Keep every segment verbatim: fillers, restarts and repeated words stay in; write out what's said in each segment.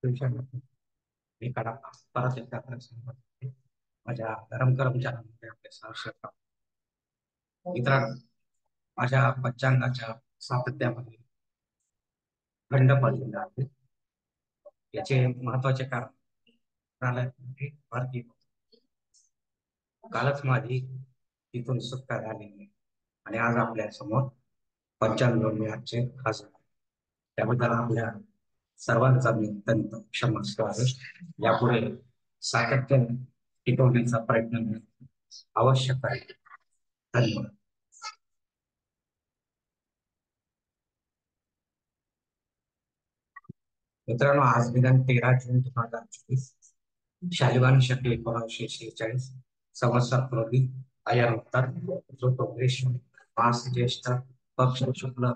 Tuition मी कडा परत एकदा प्रश्न माझ्या गरम गरम चहामध्ये आपले सहर्ष मित्रांनो, माझ्या पंचांगाच्या सातत्यामध्ये खंड पडलेला आहे. याचे महत्वाचे कारण भारतीय कालच माझी तिथून सुटका झाली आणि आज आपल्या समोर पंचांग आजचे खास त्याबद्दल आपल्या सर्वांचा मी अत्यंत क्षमस्व आहे. यापुढे सातत्याने टिकवण्याचा प्रयत्न आवश्यक आहे. धन्यवाद. मित्रांनो, आज दिनांक तेरा जून दोन हजार चोवीस शालिवान शके एकोणीसशे शेहेचाळीस संवत्सर प्रवी आया उत्तर जो तो ग्रीष्म मास ज्येष्ठ पक्ष शुक्ल.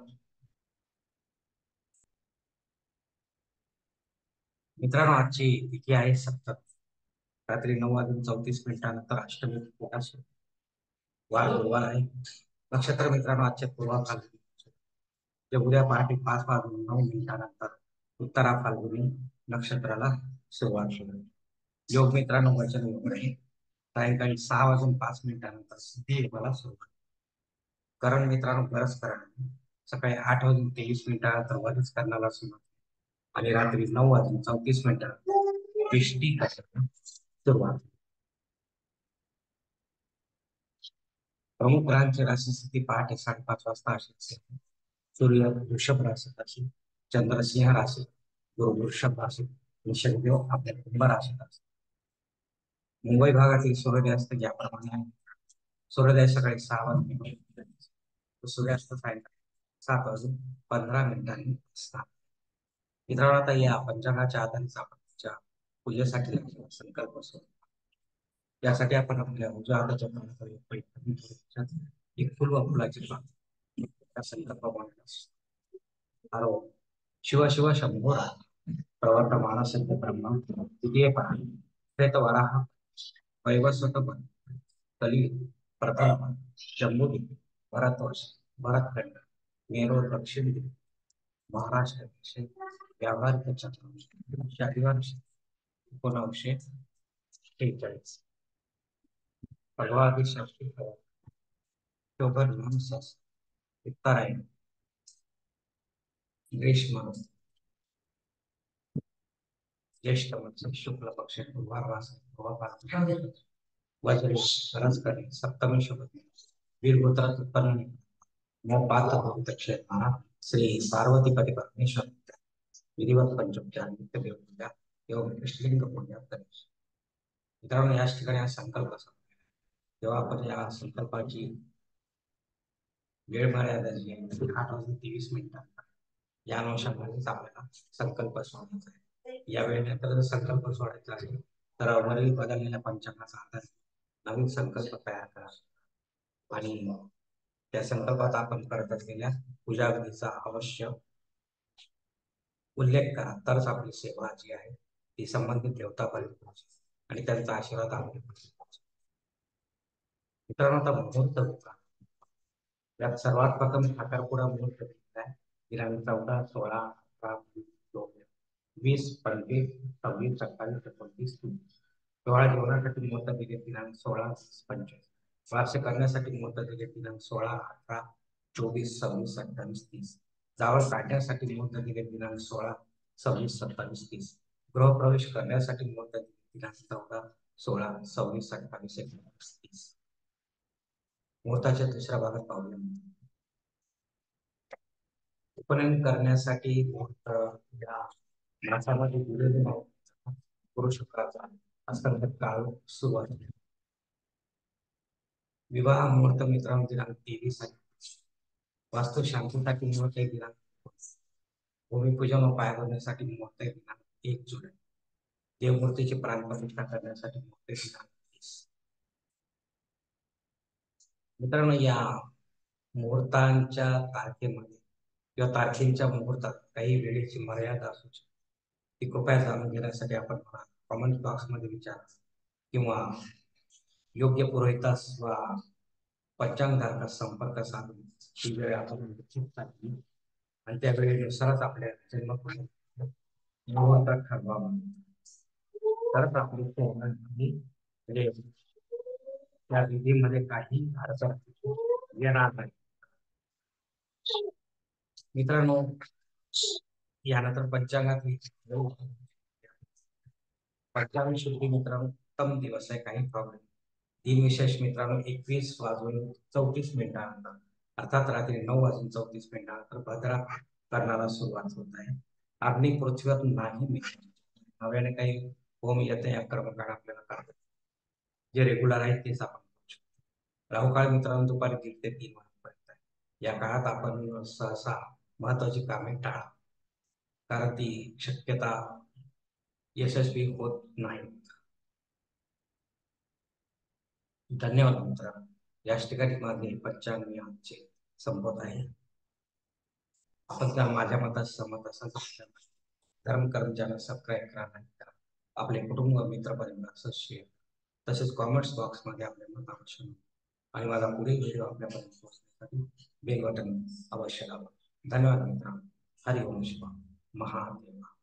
मित्रांनो, आजची तिथी आहे सप्तमी. रात्री नऊ वाजून चौतीस मिनिटानंतर अष्टमी तिथी वार गुरुवार आहे. नक्षत्र मित्रांनो, आजचे पूर्वा फाल्गुनी जे उद्या पहाटे पाच वाजून नऊ मिनिटानंतर उत्तरा फाल्गुनी नक्षत्राला सुरुवात होईल. योग मित्रांनो वचन योग आहे. सायंकाळी सहा वाजून पाच मिनिटानंतर सिद्धी योगाला सुरुवात. करण मित्रांनो बरंच करण सकाळी आठ वाजून तेवीस मिनिटानंतर वरीच करण्याला सुरुवात आणि रात्री नऊ वाजून चौतीस मिनिटानंतर विष्टी सुरुवात. प्रमुख ग्रहांची राशी स्थिती पहाटे साडेपाच वाजता अशी. सूर्य वृषभ राशीत असेल, चंद्र सिंह राशीत, गुरु वृषभ राशीत आणि शनिदेव आपल्या कुंभ राशीत असतो. मुंबई भागातील सूर्यास्त ज्याप्रमाणे आहे. सूर्योदय सकाळी सहा वाजून सूर्यास्त सायंकाळी सात वाजून पंधरा मिनिटांनी असतात. मित्रांनो, आता या पंचांगाच्या आधारित आपण पूजेसाठी संकल्प असतो. यासाठी आपण आपल्या उजव्या हाताच्या तळाला एक फुल व फुलाची पाकळी संकल्प हरो शिव शिव शंभो प्रवर्तमान सिद्ध ब्रह्म द्वितीय पाणी श्वेत वराह वैवस्वत कली प्रथम जम्बूद्वीप भरतवर्ष भरतखंड मेरू दक्षिण दिल्ली महाराष्ट्र व्यावहारिक चक्र शालिवांश एकोणीसशे शेहेचाळीस भगवादी शास्त्री ऑक्टोबर नवसास उत्तरायण ग्रीष्म ज्येष्ठ मास शुक्ल पक्ष गुरुवार मास वज्र सरस्वती सप्तमी शुभ वीरगोत्र उत्पन्न मोपात क्षेत्र श्री पार्वती पती परमेश्वर विधिवत पंचोपचार नित्य देवपूजा एवं कृष्णलिंग पूजा गणेश. मित्रांनो, याच ठिकाणी हा संकल्प असतो. तेव्हा आपण या संकल्पाची वेळ मर्यादा जी आहे आठ वाजून तेवीस मिनिटांना या अनुषंगानेच आपल्याला संकल्प सोडायचा आहे. या वेळेनंतर जर संकल्प सोडायचा आहे तर वरील बदललेल्या पंचांगाचा आधार नवीन संकल्प तयार करा आणि त्या संकल्पात आपण करत असलेल्या पूजा विधीचा अवश्य उल्लेख करा. तरच आपली सेवा जी आहे ती संबंधित देवतापर्यंत पोहोचेल आणि त्यांचा आशीर्वाद आपल्यापर्यंत पोहोचेल. मित्रांनो, आता मुहूर्त होता. यात सर्वात प्रथम साखरपुडा मुहूर्त आहे. दिनांक चौदा सोळा अठरा वीस पंचवीस सव्वीस सत्तावीस एकोणतीस सोळा जेवणासाठी मुहूर्त दिले दिनांक सोळा पंचवीस. वार्ष करण्यासाठी मुहूर्त दिले दिनांक सोळा अठरा चोवीस सव्वीस अठ्ठावीस तीस. जावळ काढण्यासाठी मुहूर्त दिले दिनांक सोळा सव्वीस सत्तावीस तीस. गृहप्रवेश करण्यासाठी मुहूर्त दिले दिनांक चौदा सोळा सव्वीस अठ्ठावीस एकोणतीस तीस. मुहूर्ताच्या दुसऱ्या भागात पाहूया. उपनयन करण्यासाठी मुहूर्त या मासामध्ये दिलेले पुरुष शुक्राचा असंख्य काळ सुरुवात. विवाह मुहूर्त मित्रांनो दिनांक तेवीस आहे. वास्तू शांतीसाठी मुहूर्त आहे दिनांक. भूमिपूजन व पाया भरण्यासाठी मुहूर्त आहे दिनांक एक जुलै. देवमूर्तीची प्राणप्रतिष्ठा करण्यासाठी मुहूर्त आहे दिनांक तीस. मित्रांनो, या मुहूर्तांच्या तारखेमध्ये किंवा तारखेच्या मुहूर्तात काही वेळेची मर्यादा असू शकते. ती कृपया जाणून घेण्यासाठी आपण कमेंट बॉक्स मध्ये विचारा किंवा योग्य पुरोहितास वा पंचांगधारकास संपर्क साधून ही वेळ आपण निश्चित आणि त्या वेळेनुसारच आपल्या जन्म मुहूर्त ठरवावा, तरच आपली पूर्ण विधी म्हणजे त्या विधीमध्ये काही अडचण येणार नाही. मित्रांनो, यानंतर पंचांगात पंचांग शुद्धी मित्रांनो उत्तम दिवस आहे, काही प्रॉब्लेम. दिन विशेष मित्रांनो एकवीस वाजून चौतीस मिनिटानंतर अर्थात रात्री नऊ वाजून चौतीस मिनिटानंतर भद्रा करण्याला सुरुवात होत आहे. अग्नी पृथ्वीवर नाही मित्रांनो, नव्याने काही होम येते या कर्मकांड आपल्याला करतात, जे रेग्युलर आहेत तेच आपण करू शकतो. राहुकाळ मित्रांनो दुपारी दीड ते तीन वाजेपर्यंत आहे. या काळात आपण सहसा महत्वाची कामे टाळा, कारण ती शक्यता यशस्वी होत नाही. धन्यवाद मित्रांनो. याच ठिकाणी माझे पंचांग मी आजचे संपत आहे. आपण जर माझ्या मतात सहमत असाल तर धर्म कर्मचाऱ्यांना सबस्क्राईब करा, नाही करा. आपले कुटुंब मित्रपर्यंत असं शेअर, तसेच कॉमेंट्स बॉक्समध्ये आपले मत अवश्य नोंदवा. आणि माझा पुढील व्हिडिओ आपल्यापर्यंत पोहोचण्यासाठी बेल बटन अवश्य दाबा. धन्यवाद मित्रांनो. हरि ओम शिवा महादेवा.